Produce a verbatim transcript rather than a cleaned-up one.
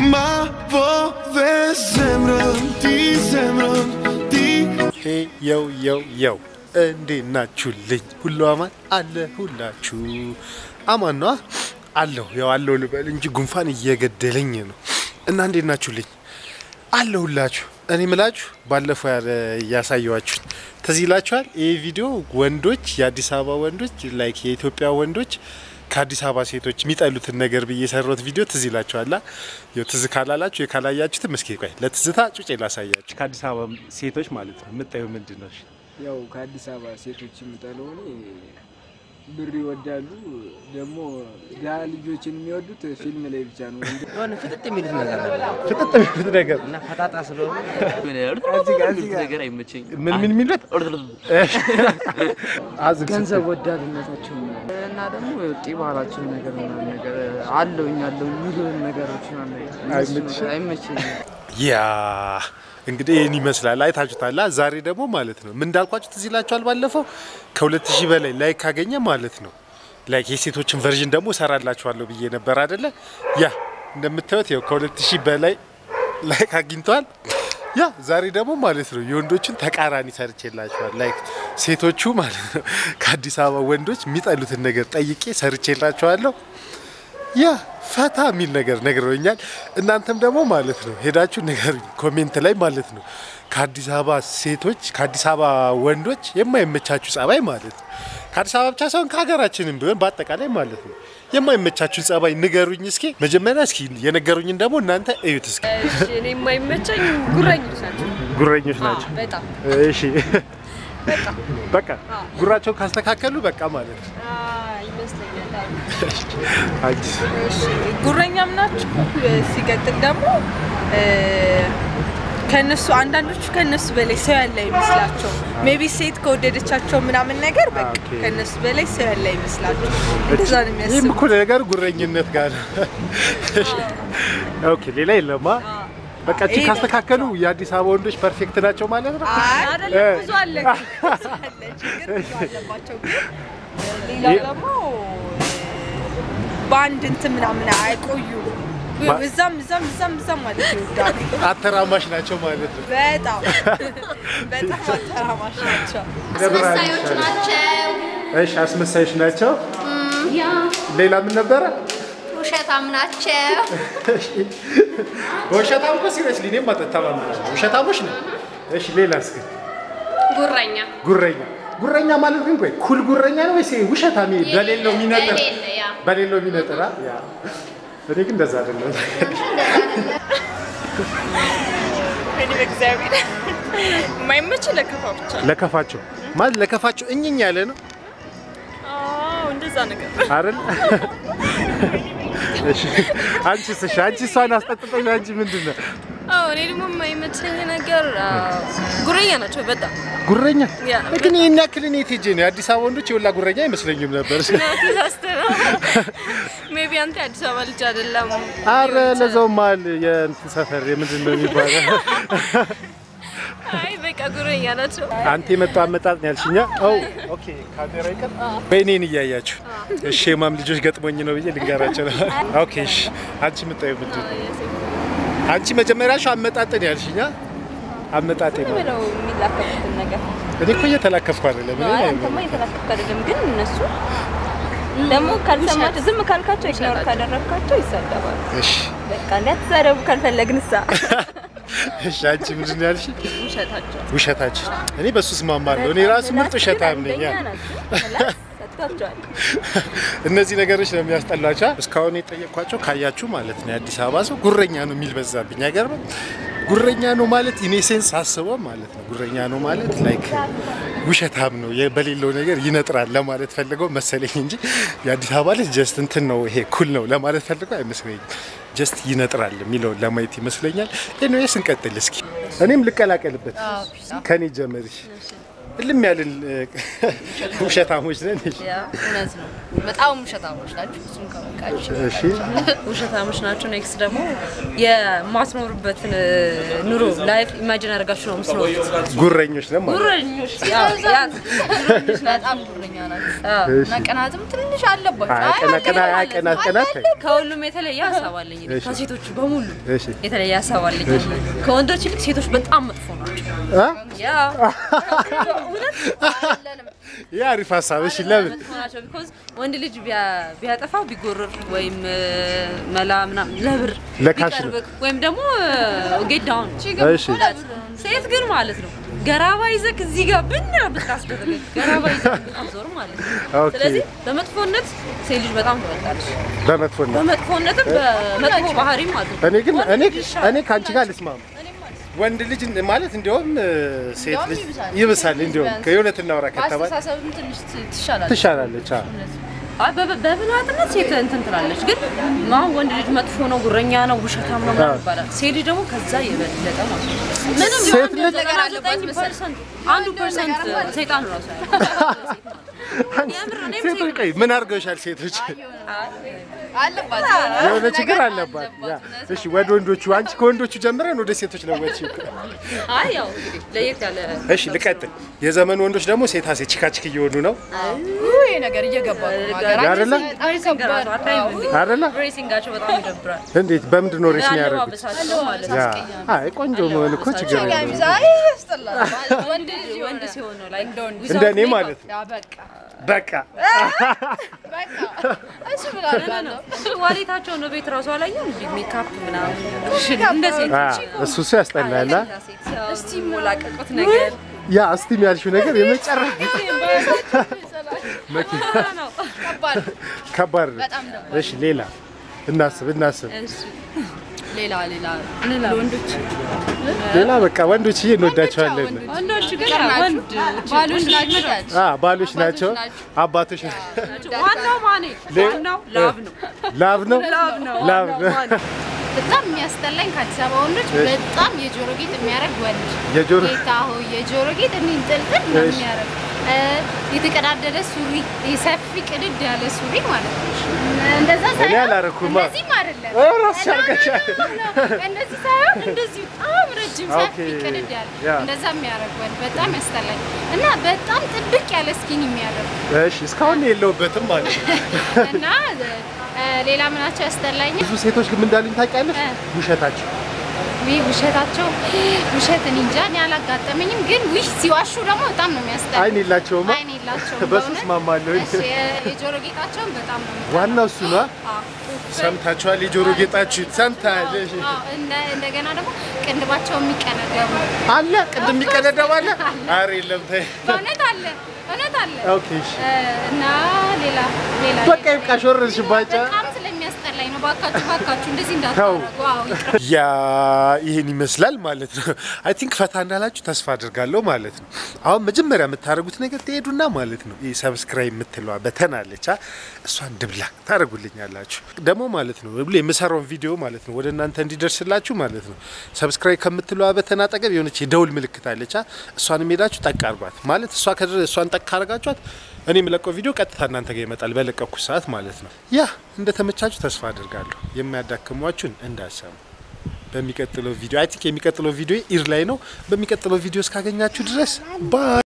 Ma voce sembra ti sembra ti Hey yo yo yo እንዴት ናችሁልኝ ሁሉ አማን አለ ሁላችሁ አማን ነው አለው ያው አለው ልበል እንጂ ጉንፋን እየገደለኝ ነው እና እንዴት ናችሁልኝ አለው ሁላችሁ እኔ ምላችሁ ባለፈው ያሳየዋችሁ ተዚላችኋል ይሄ ቪዲዮ ወንዶች የአዲስ አበባ ወንዶች ላይክ የኢትዮጵያ ወንዶች ከአዲስ አበባ ሴቶች የሚጠሉትን ነገር በየሰሩት ቪዲዮ ተዚላችኋላ ያው ትዝ ካላላችሁ የካላያችሁት መስኪ ቆይ ለትዝታ ጩጬ ላሳያችሁ ከአዲስ አበባ ሴቶች ማለት ነው ምጣዩ ምንድነው ያው ከአዲስ አበባ ሴቶች የምጠለው እኔ ብር ይወዳሉ ደግሞ ዳ ልጆችን የሚወዱት ፊልም ላይ ብቻ ነው ወንድ ፍጥጥ የሚሉት ነገር ነው ፍጥጥ የሚሉት ነገር እና ፈጣጣ ስለሆነ እዚህ ነገር አይመቸኝ ምን ምን የሚሉት አዝ ገንዘብ ወዳድነታቸው እና ደግሞ ጢባራቸው ነገር እና ነገር አለውኝ አለው የሚሉን ነገሮች ነው አይመቸኝ ያ እንግዲህ እኔ ይመስላል አይታችሁታላ ዛሬ ደግሞ ማለት ነው ምን እንዳልኳችሁ ትዝ ይላችኋል ባለፈው ከሁለት ሺህ በላይ ላይክ ካገኘ ማለት ነው ላይክ የሴቶችን ቨርዥን ደግሞ ሰራላችኋለሁ ብዬ ነበር አይደለ ያ እንደምታዩት ያው ከሁለት ሺህ በላይ ላይክ አግኝቷል ያ ዛሬ ደግሞ ማለት ነው የወንዶችን ተቃራኒ ሰርቼላችኋል ላይክ ሴቶቹ ማለት ነው ከአዲስ አበባ ወንዶች የሚጠሉትን ነገር ጠይቄ ሰርቼላችኋለሁ ያ ፈታ ሚል ነገር ነግረውኛል እናንተም ደግሞ ማለት ነው ሄዳችሁ ነገር ኮሜንት ላይ ማለት ነው ከአዲስ አበባ ሴቶች ከአዲስ አበባ ወንዶች የማይመቻችሁ ጸባይ ማለት ነው ከአዲስ አበባ ብቻ ሳይሆን ከሀገራችንም ቢሆን በአጠቃላይ ማለት ነው የማይመቻችሁ ጸባይ ንገሩኝ እስኪ መጀመሪያ እስኪ የነገሩኝን ደግሞ እናንተ እዩት እስኪ እሺ እኔ የማይመቸኝ ጉረኞች ናቸው ጉረኞች ናቸው በጣም እሺ በቃ በቃ ጉራቸው ካስተካከሉ በቃ ማለት ነው ይመስለኛል አጂ እሺ ጉረኛም ናቸው ሲቀጥል ደግሞ ከነሱ አንዳንዶቹ ከነሱ በላይ ሰው ያለ ይመስላቸው ሜቢ ሴት ከወደደቻቸው ምናምን ነገር በቃ ከነሱ በላይ ሰው ያለ ይመስላቸው እንደዛ ነው የሚያስቡ ይሄም እኮ ነገር ጉረኝነት ጋር ኦኬ ሌላ የለማ በቃ እቺ ካስተካከሉ የአዲስ አበባ ወንዶች ፐርፌክት ናቸው ማለት ነው አይደለም ብዙ አለ ችግር አለባቸው ሌላ ደግሞ ባንድ እንትን ምናምን አይቆዩ እዛም እዛም እዛም እዛም ማለት ይወዳሉ አተራማሽ ናቸው ማለት ነው በጣም በጣም አተራማሽ ናቸው አስመሳዮች ናቸው እሺ አስመሳዮች ናቸው ሌላ ምን ነበር ውሸታም ናቸው ውሸታም እኮ ሲሪየስሊ እኔም ማጠታማም ነው ውሸታሞች ነው እሺ ሌላስ ጉረኛ ጉረኛ ጉረኛ ማለት ግን ቆይ ኩል ጉረኛ ነው ወይስ ውሸታም በሌለው ሚነጠር በሌለው ሚነጠራ ያ እኔ ግን እንደዛ አይደለም እኔ በእግዚአብሔር ማይመች ለከፋቸው ለከፋቸው ማለት ለከፋቸው እኝኝ ያለ ነው አዎ እንደዛ ነገር አይደል እሺ አንቺስ እሺ አንቺ እሷን አስጠጥጠኝ አንቺ ምንድነው አዎ እኔ ደግሞ የማይመቸኝ ነገር ጉረኛ ናቸው በጣም ጉረኛ ግን ይሄን ያክል እኔ ትጄ ነው አዲስ አበባ ወንዶች ይወላ ጉረኛ አይመስለኝም ነበር ሜቢ አንተ አዲስ አበባ ልጅ አይደለም አረ ለዛው ማል የእንትን ሰፈር የምንድነው የሚባለው አይ በቃ ጉረኛ ናቸው አንተ የመጣው አመጣጥ ነው ያልሽኛ ኦ ኦኬ ካሜራ ይቀር በእኔን እያያችሁ እሺ ማም ልጆች ገጥሞኝ ነው ብዬ ልንገራቸው ኦኬ እሺ አንቺ መጣዩ ምንድነው አንቺ መጀመሪያሽ አመጣጥ ነው ያልሽኛ አመጣጥ ነው ነው የሚላከፉት ነገር እኔ እኮ እየተላከፍኩ አይደለም እኔ አንተማ እየተላከፍኩ አይደለም ግን እነሱ ደግሞ ካልሰማችሁ ዝም ካልካቸው ኢግኖር ካደረካቸው ይሰደባሉ እሺ በቃ ለተሰረቡ ካልፈለግንሳ እሺ አንቺ ምንድን ያልሽ ውሸታቸው ውሸታቸው እኔ በሱ ስማማለሁ እኔ ራስ ምርጥ ውሸታም ነኝ እነዚህ ነገሮች ነው የሚያስጠላቸው እስካሁን የጠየቅኳቸው ካያችሁ ማለት ነው አዲስ አበባ ሰው ጉረኛ ነው የሚል በዛብኝ አይገርም ጉረኛ ነው ማለት ኢኔሴንስ አስበው ማለት ነው ጉረኛ ነው ማለት ላይክ ውሸታም ነው በሌለው ነገር ይነጥራል ለማለት ፈልገው መሰለኝ እንጂ የአዲስ አበባ ልጅ ጀስት እንትን ነው ይሄ ኩል ነው ለማለት ፈልገው አይመስለኝም ጀስት ይነጥራል የሚለው ለማየት ይመስለኛል ኤኒዌይስ እንቀጥል እስኪ እኔም ልቀላቀልበት ከኔ ጀመርሽ እልም ያልን ውሸታሞች ነን እሺ ያ እውነት ነው በጣም ውሸታሞች ናቸው እሱን ካወቃችሁ እሺ ውሸታሞች ናቸው ኔክስት ደግሞ የማትኖርበትን ኑሮ ላይፍ ኢማጂን አድርጋችሁ ነው የምትኖሩት ጉረኞች ነን ማለት ጉረኞች ያ ያ ጉረኞች በጣም ጉረኛ ናቸው መቀናትም ትንሽ አለባችሁ ቀና ቀና ቀና ቀና ከሁሉም የተለየ ሀሳብ አለኝ ከሴቶች በሙሉ የተለየ ሀሳብ አለኝ ከወንዶች ይልቅ ሴቶች በጣም መጥፎ ናቸው ያ ያ አሪፍ ሀሳብ እሺ ለምን because ወንድ ልጅ ቢያጠፋው ቢጎረር ወይም መላ ምናምን ለብር ቢቀርብ ወይም ደግሞ get down እሺ ሴት ግን ማለት ነው ገራባ ይዘክ እዚህ ጋር ብና ብታስደረገ ገራባ ይዘክ አዞር ማለት ነው ስለዚህ በመጥፎነት ሴት ልጅ በጣም ትወጣለች በመጥፎነት በመጥፎነት በመጥፎ ባህሪ ማለት ነው እኔ ግን እኔ እኔ ካንቺ ጋር ልስማማ ወንድ ልጅ ማለት እንደውም ሴት ልጅ ይብሳል እንደውም ከየውነት እናወራ ከተባለ አስተሳሰብም ትንሽ ትሻላለች ትሻላለች አይ በብልሃትነት ሴት እንትን ትላለች ግን ማን ወንድ ልጅ መጥፎ ነው ጉረኛ ነው ውሸታም ነው ማለት ይባላል ሴት ልጅ ደግሞ ከዛ የበለጠ ማለት ነው ምንም ቢሆን ነገር አለበት መሰለኝ አንድ ፐርሰንት ሰይጣን ነው ራሱ ሴቶች ቆይ ምን አድርገውሻል ሴቶች አለባት የሆነ ችግር አለባት ያ እሺ ወደ ወንዶቹ አንቺ ከወንዶቹ ጀምረን ወደ ሴቶች ለወጥሽ አይ ያው እንግዲህ ለየት ያለ እሺ ልቀጥል የዘመን ወንዶች ደግሞ ሴታ ሴት ቺካቺክ እየሆኑ ነው ይሄ ነገር እየገባ ነው አይደለም አይደለም ሬሲንጋቸው በጣም ይደብራል እንዴት በምንድን ነው ሬስ የሚያደርጉት አይ ቆንጆ መሆን እኮ ችግር የለም ወንድ ልጅ ወንድ ሲሆን ነው ላይክ እንደኔ ማለት ነው በቃ በቃ እሺ ብላለሁ ዋሊታቸው ነው ቤት ራሱ አላየው እንዴ ሜካፕ ምናምን እንደዚህ እሱ እሱ ያስጠላል እስቲ ሞላቀቁት ነገር ያ እስቲ የሚያልሽው ነገር የመጨረሻ ከባድ ከባድ እሺ ሌላ እናስብ እናስብ ሌላ ሌላ ሌላ ወንዶች ሌላ በቃ ወንዶች እንወዳቸዋለን ወንዶች ግን ወንድ ባሎች ናቸው አ ባሎች ናቸው አባቶች ዋናው ማኔ ዋናው ላቭ ነው ላቭ ነው ላቭ ነው በጣም የሚያስጠላኝ ከአዲስ አበባ ወንዶች በጣም የጆሮ ጌጥ የሚያደርግ ወንድ የጆሮ ጌታ ሆይ የጆሮ ጌጥ እንንጥልጥል ነው የሚያደርግ የተቀዳደደ ሱሪ የሰፊ ቅድድ ያለ ሱሪ ማለት ነው እንደዛ ሳይሆን እኔ አላረኩም እንደዚህ ማለት ነው ራስ ያርገሻል እንደዚህ ሳይሆን እንደዚህ በጣም ረጅም ሰፊ ቅድድ ያለ እንደዛ የሚያደርግ ወንድ በጣም ያስጠላኝ እና በጣም ጥብቅ ያለ ስኪን የሚያደርግ እሺ እስካሁን የለውበትም ማለት ነው እና ሌላ ምናቸው ያስጠላኝ ብዙ ሴቶች ግን እንዳሉኝ ታውቂያለሽ ውሸታቸው ወይ ውሸታቸው ውሸት እንጃ እኔ አላጋጠመኝም ግን ውሽ ሲዋሹ ደግሞ በጣም ነው የሚያስጠላኝ አይን የላቸውም አይን የላቸውም በሱስ ማማለው እሺ የጆሮ ጌጣቸው በጣም ነው ዋናው እሱ ነው ሰምታችኋል የጆሮ ጌጣችሁ ሰምታል እሺ እንደገና ደግሞ ቅንድባቸው የሚቀነደቡ አለ ቅንድብ የሚቀነደብ አለ አረ የለም ተይ እውነት አለ እውነት አለ ኦኬ እሺ እና ሌላ ሌላ በቃ ይብቃሽ ወረድሽባቻ በጣም ስለሚያስጠላኝ ነው ባካችሁ ባካችሁ እንደዚህ እንዳታረጉ አዎ ያ ይሄን ይመስላል ማለት ነው አይ ቲንክ ፈታ እንዳላችሁ ተስፋ አድርጋለሁ ማለት ነው አሁን መጀመሪያ የምታረጉት ነገር ትሄዱና ማለት ነው ይሄ ሰብስክራይብ የምትለዋ በተን አለች እሷን ድብላ ታረጉልኛላችሁ ደግሞ ማለት ነው ሁሌ የምሰራውን ቪዲዮ ማለት ነው ወደ እናንተ እንዲደርስላችሁ ማለት ነው ሰብስክራይብ ከምትለዋ በተን አጠገብ የሆነች የደውል ምልክት አለች እሷን ሄዳችሁ ጠቅ አርጓት ማለት እሷ ከደረ እሷን ጠቅ አርጋችኋት እኔ የምለቀው ቪዲዮ ቀጥታ እናንተ ጋር ይመጣል በለቀኩ ሰዓት ማለት ነው ያ እንደተመቻችሁ ተስፋ አድርጋለሁ የሚያዳክሟችሁን እንዳሰሙ በሚቀጥለው ቪዲዮ አይ ቲንክ የሚቀጥለው ቪዲዮ ኢር ላይ ነው በሚቀጥለው ቪዲዮ እስካገኛችሁ ድረስ ባይ